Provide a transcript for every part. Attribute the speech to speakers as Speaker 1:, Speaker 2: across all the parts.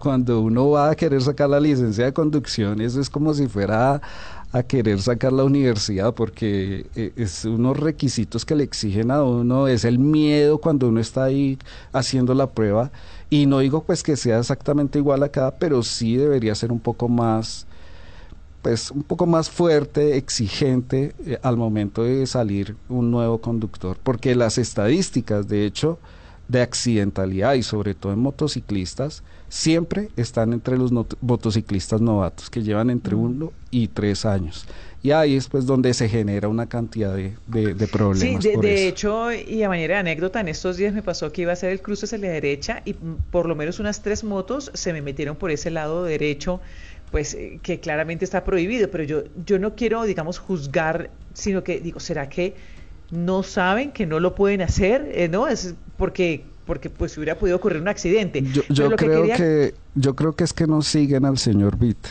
Speaker 1: cuando uno va a querer sacar la licencia de conducción, eso es como si fuera a querer sacar la universidad, porque es unos requisitos que le exigen a uno, es el miedo cuando uno está ahí haciendo la prueba, y no digo pues que sea exactamente igual acá, pero sí debería ser un poco más, pues un poco más fuerte, exigente al momento de salir un nuevo conductor, porque las estadísticas, de hecho, de accidentalidad y sobre todo en motociclistas, siempre están entre los motociclistas novatos que llevan entre 1 y 3 años. Y ahí es pues donde se genera una cantidad de
Speaker 2: Sí,
Speaker 1: problemas
Speaker 2: de,
Speaker 1: por
Speaker 2: de
Speaker 1: eso.
Speaker 2: hecho, y a manera de anécdota, en estos días me pasó que iba a hacer el cruce hacia la derecha y por lo menos unas 3 motos se me metieron por ese lado derecho, pues que claramente está prohibido, pero yo no quiero, digamos, juzgar, sino que digo, ¿será que no saben que no lo pueden hacer? ¿No? Es porque pues hubiera podido ocurrir un accidente.
Speaker 1: Yo,
Speaker 2: Pero
Speaker 1: yo
Speaker 2: lo que
Speaker 1: creo
Speaker 2: quería...
Speaker 1: que, yo creo que es que no siguen al señor Víter.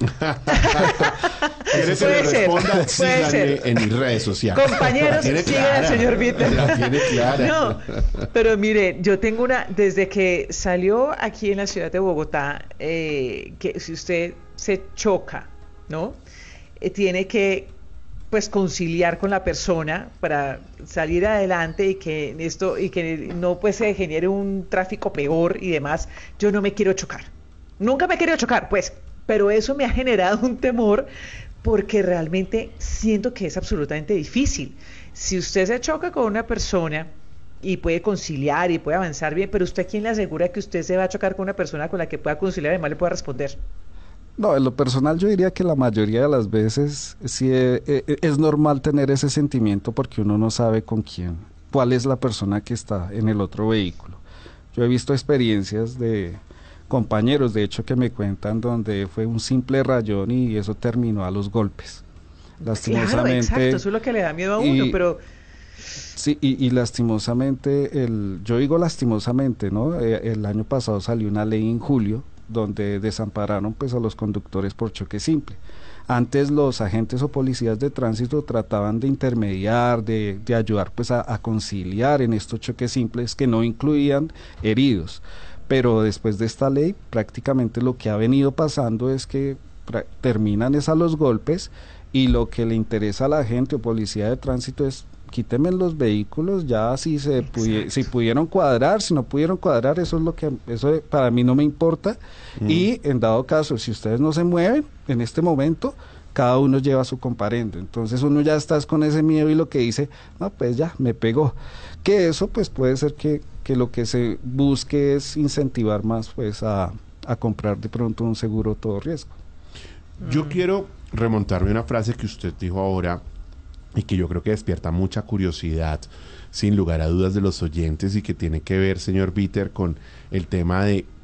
Speaker 3: ¿Quiere que le
Speaker 2: Puede ser,
Speaker 3: responda?
Speaker 2: puede
Speaker 3: Síganme
Speaker 2: ser.
Speaker 3: en mis redes sociales.
Speaker 2: Compañeros,
Speaker 3: La tiene
Speaker 2: sigan al
Speaker 3: clara.
Speaker 2: señor Víctor.
Speaker 3: La tiene clara.
Speaker 2: No, pero mire, yo tengo desde que salió aquí en la ciudad de Bogotá, que si usted se choca, ¿no? Tiene que, pues, conciliar con la persona para salir adelante y que no, pues, se genere un tráfico peor y demás. Yo no me quiero chocar. Nunca me he querido chocar, pues, pero eso me ha generado un temor porque realmente siento que es absolutamente difícil. Si usted se choca con una persona y puede conciliar y puede avanzar bien, pero usted, ¿quién le asegura que usted se va a chocar con una persona con la que pueda conciliar y además le pueda responder?
Speaker 1: No, en lo personal yo diría que la mayoría de las veces sí es normal tener ese sentimiento porque uno no sabe con quién, cuál es la persona que está en el otro vehículo. Yo he visto experiencias de compañeros, de hecho, que me cuentan donde fue un simple rayón y eso terminó a los golpes.
Speaker 2: Claro, exacto,
Speaker 1: Lastimosamente,
Speaker 2: eso es lo que le da miedo a uno,
Speaker 1: y
Speaker 2: pero
Speaker 1: sí, y lastimosamente, yo digo lastimosamente, ¿no? El año pasado salió una ley en julio donde desampararon pues a los conductores por choque simple. Antes los agentes o policías de tránsito trataban de intermediar, de ayudar pues a conciliar en estos choques simples que no incluían heridos. Pero después de esta ley, prácticamente lo que ha venido pasando es que terminan es a los golpes, y lo que le interesa a la gente o policía de tránsito es quíteme los vehículos, ya si
Speaker 2: exacto.
Speaker 1: pudieron cuadrar, si no pudieron cuadrar, eso para mí no me importa. Y en dado caso, si ustedes no se mueven en este momento, cada uno lleva su comparendo. Entonces uno ya está con ese miedo y lo que dice, no, pues ya, me pegó. Que eso pues puede ser que lo que se busque es incentivar más pues a comprar de pronto un seguro todo riesgo.
Speaker 3: Yo quiero remontarme a una frase que usted dijo ahora y que yo creo que despierta mucha curiosidad, sin lugar a dudas, de los oyentes, y que tiene que ver, señor Bitter, con el tema de